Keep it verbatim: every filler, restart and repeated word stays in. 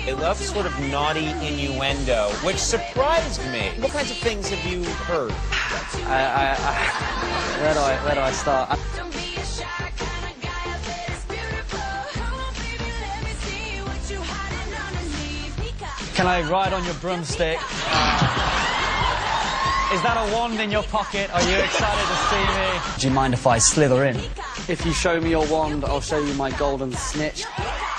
They love sort of naughty innuendo, which surprised me. What kinds of things have you heard? I, I, I, where do I, where do I start? I... Can I ride on your broomstick? Uh, is that a wand in your pocket? Are you excited to see me? Do you mind if I slither in? If you show me your wand, I'll show you my golden snitch.